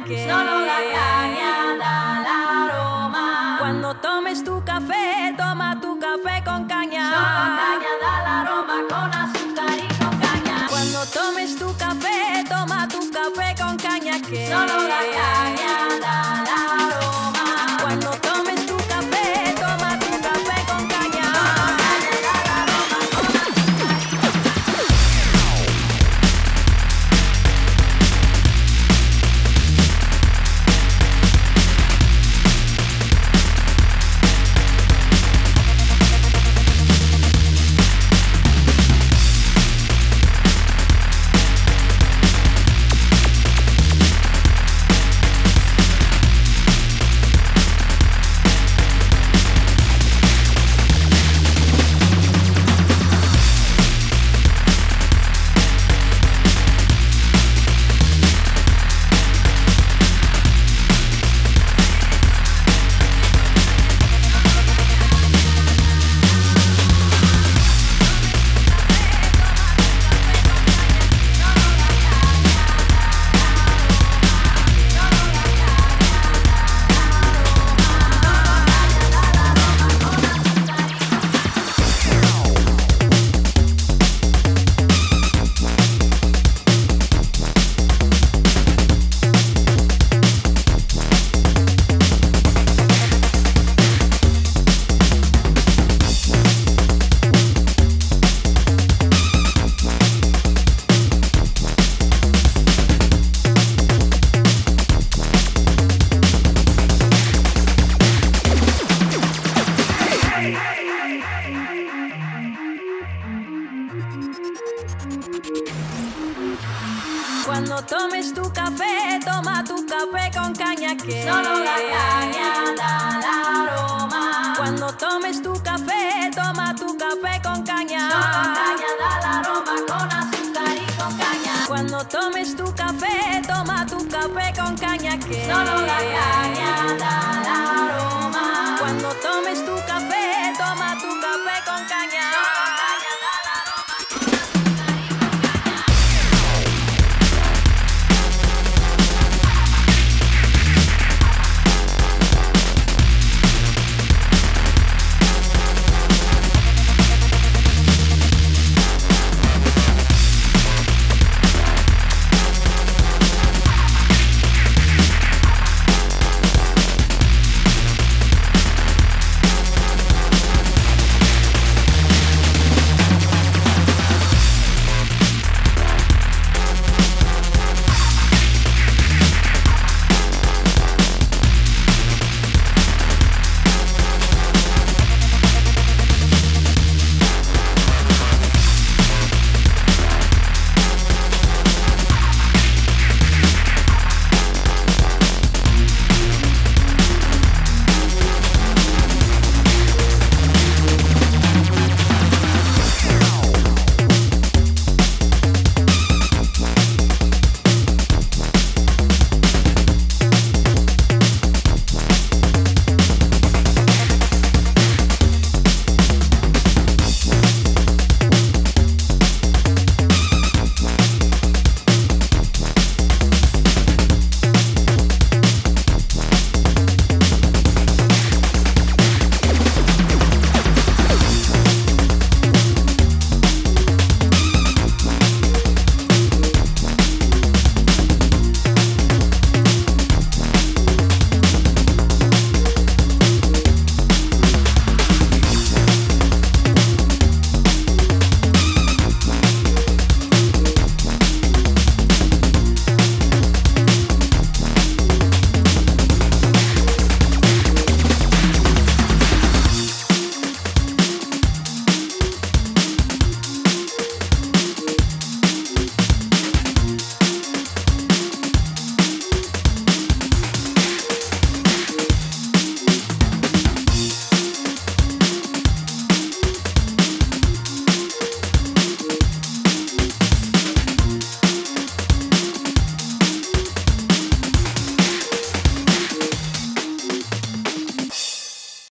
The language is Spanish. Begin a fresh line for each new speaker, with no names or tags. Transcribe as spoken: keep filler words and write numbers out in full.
que
solo la caña da el aroma.
Cuando tomes tu café, toma tu café con caña.
Solo la caña da el aroma, con azúcar y con caña.
Cuando tomes tu café, toma tu café con caña, que
solo la caña da el aroma.
Cuando tomes tu café, toma tu café con caña. Cuando tomes tu café, toma tu café con caña, que
solo la caña da el aroma.
Cuando tomes tu café, toma tu café con caña.
Solo la caña da el aroma, con azúcar y con caña.
Cuando tomes tu café, toma tu café con caña, que
solo la caña da el aroma.